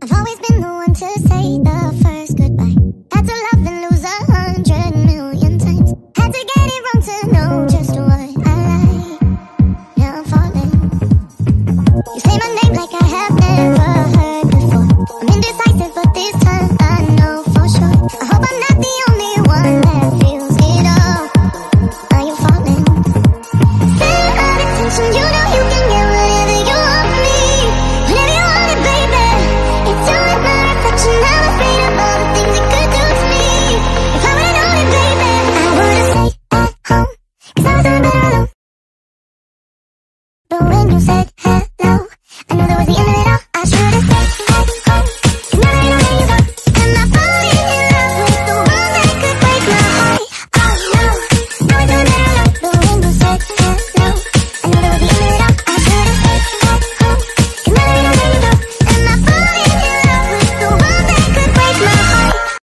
I've always been the one to say the first goodbye. Had to love and lose 100 million times. Had to get it wrong to know just what I like. Now I'm falling. You say my name like I have never heard before. I'm indecisive, but this time I know for sure. I hope I'm not the only one that feels it all. Are you falling? Center of attention, you know you can get whatever you want from me. Whenever you want it, baby. It's you and my reflection. I'm afraid of all the things it could do to me. If I would've known it, baby, I would've stayed at home, 'cause I was doing better alone. But when you said